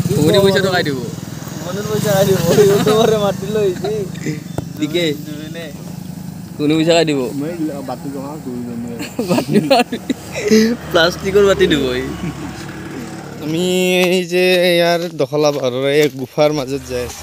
ঘুগুনি পইচা টকাই দিব মনের পয়সা খাই দিব ইউটিউবারে মাতি লইছি দিকে কোন পইচা খাই দিব মই বাতি কমা দুই জনে বাতি প্লাষ্টিকৰ বাতি দিব আমি এই যে ইয়াৰ দখলা পাহাৰৰ এক গুফাৰ মাজত যাই আছো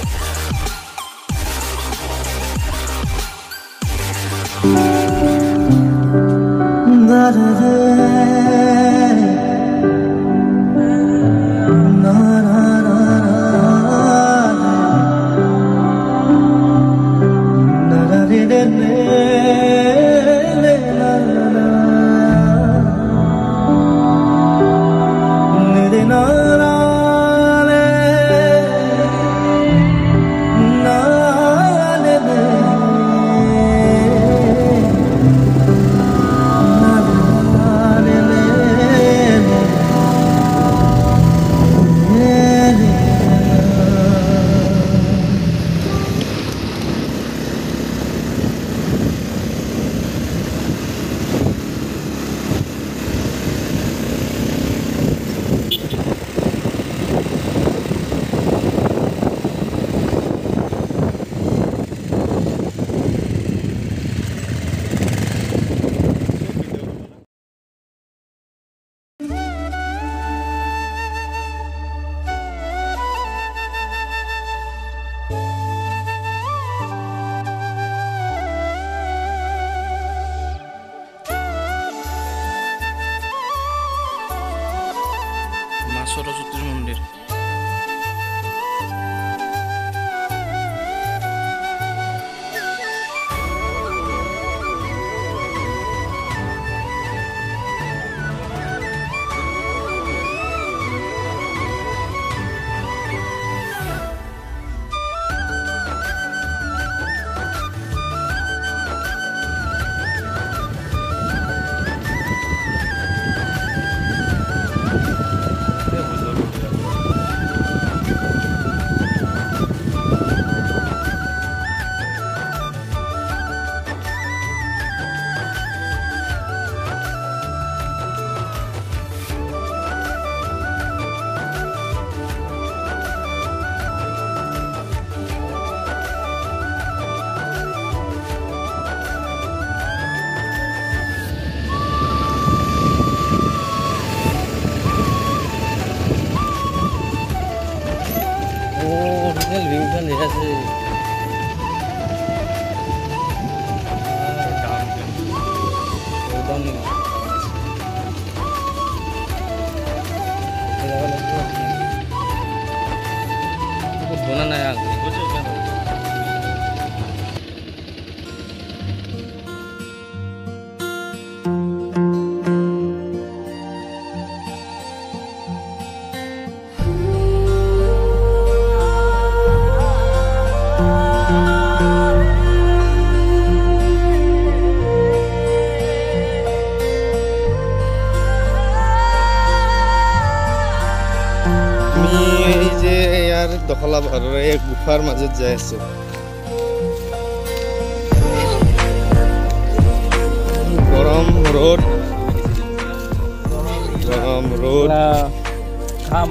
সরস্বতীর মন্দির বনা নাই দখলা পাহাৰৰ এক গুফাৰ মাজত যাই আছো গৰম ৰ'দ খাম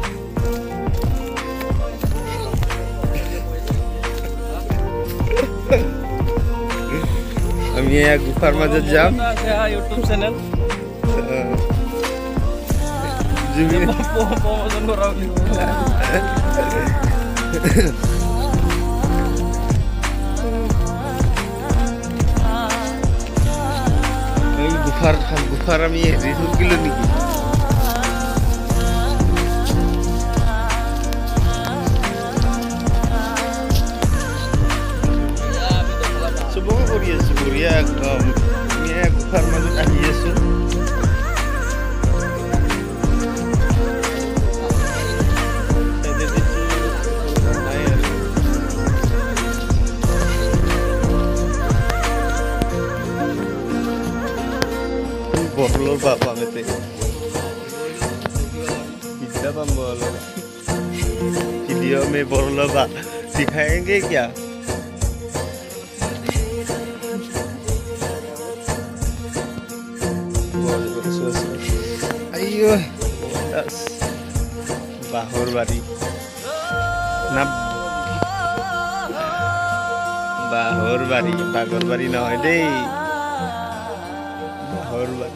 আমি এক গুফাৰ মাজত যাম ইউটিউব চেনেল promotion করা গুফার আমি রিসুর কিলো নাকি সবকে কৰি আছো বঢ়িয়া একদম আমি গুফাৰ মাজত আহি আছো बोलो पापा में ते पिज्जा बम बोलो वीडियो में बोलो बा सिखाएंगे क्या अयो বাঁহৰ বাৰী না বাঁহৰ বাৰী নহয় দেই বাঁহৰ বাৰী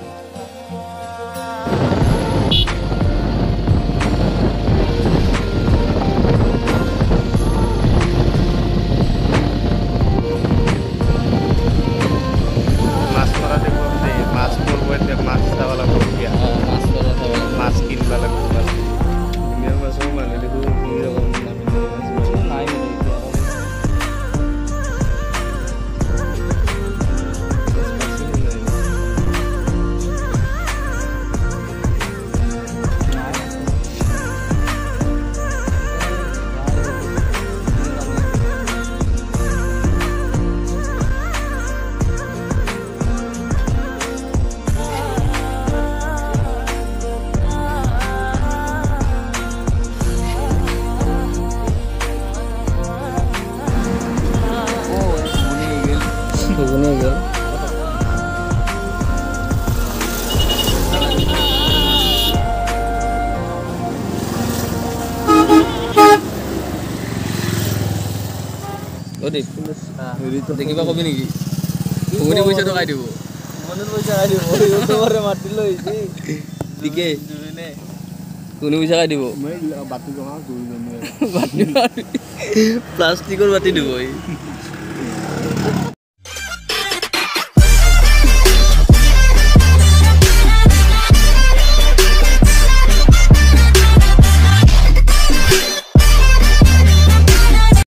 মাছ মৰা দিব দেই মাছ পৰব এতিয়া মাছ চাব লাগিব এতিয়া মাছ কিনিব লাগিব ধুনীয়া মাছৰ মানুহ দেখোন দেখিবা কবি নেকি ঘুগুনি পইচা টকাই দিব ঠিকে ঘুগুনি পইচা খাই দিব প্লাষ্টিকৰ বাতি দিব